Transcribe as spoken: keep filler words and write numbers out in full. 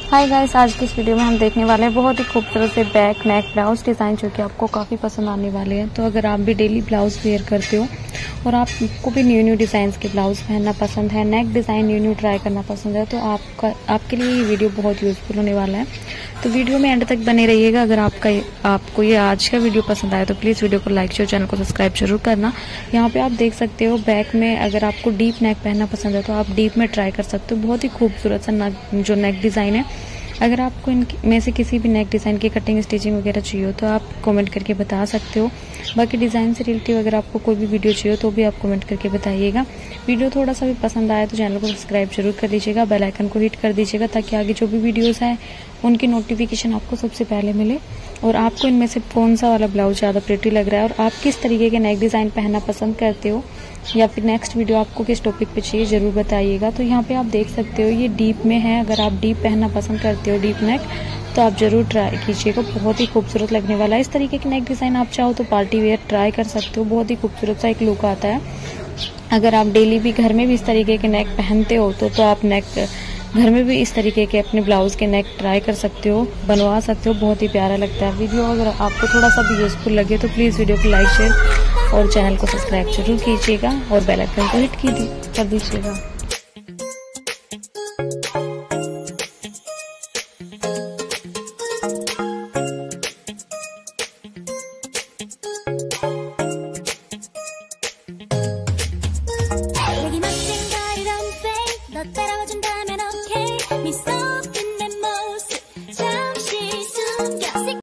Hi guys, आज की इस वीडियो में हम देखने वाले हैं बहुत ही खूबसूरत से बैक नेक ब्लाउज डिज़ाइन जो कि आपको काफ़ी पसंद आने वाले हैं। तो अगर आप भी डेली ब्लाउज वेयर करते हो और आपको भी न्यू न्यू डिज़ाइंस के ब्लाउज पहनना पसंद है, neck design new new try करना पसंद है, तो आपका आपके लिए ये वीडियो बहुत यूज़फुल होने वाला है। तो वीडियो में एंड तक बने रहिएगा। अगर आपका आपको ये आज का वीडियो पसंद आए तो प्लीज़ वीडियो को लाइक शेयर, चैनल को सब्सक्राइब जरूर करना। यहाँ पे आप देख सकते हो बैक में अगर आपको डीप नेक पहनना पसंद है तो आप डीप में ट्राई कर सकते हो। बहुत ही खूबसूरत सा जो नेक डिज़ाइन है। अगर आपको इनमें से किसी भी नेक डिज़ाइन की कटिंग स्टिचिंग वगैरह चाहिए हो तो आप कमेंट करके बता सकते हो। बाकी डिज़ाइन से रिलेटिव अगर आपको कोई भी वीडियो चाहिए तो भी आप कमेंट करके बताइएगा। वीडियो थोड़ा सा भी पसंद आया तो चैनल को सब्सक्राइब जरूर कर दीजिएगा, बेल आइकन को हिट कर दीजिएगा ताकि आगे जो भी वीडियोस हैं उनकी नोटिफिकेशन आपको सबसे पहले मिले। और आपको इनमें से कौन सा वाला ब्लाउज ज़्यादा प्रिटी लग रहा है और आप किस तरीके के नेक डिज़ाइन पहनना पसंद करते हो या फिर नेक्स्ट वीडियो आपको किस टॉपिक पे चाहिए ज़रूर बताइएगा। तो यहाँ पे आप देख सकते हो ये डीप में है। अगर आप डीप पहनना पसंद करते हो डीप नेक तो आप ज़रूर ट्राई कीजिएगा, बहुत ही खूबसूरत लगने वाला है। इस तरीके के नेक डिज़ाइन आप चाहो तो पार्टी वेयर ट्राई कर सकते हो, बहुत ही खूबसूरत सा एक लुक आता है। अगर आप डेली भी घर में भी इस तरीके के नेक पहनते हो तो, तो आप नेक घर में भी इस तरीके के अपने ब्लाउज के नेक ट्राई कर सकते हो, बनवा सकते हो, बहुत ही प्यारा लगता है। वीडियो अगर आपको थोड़ा सा भी यूजफुल लगे तो प्लीज़ वीडियो को लाइक शेयर और चैनल को सब्सक्राइब जरूर कीजिएगा और बेल आइकन को हिट कर दीजिएगा।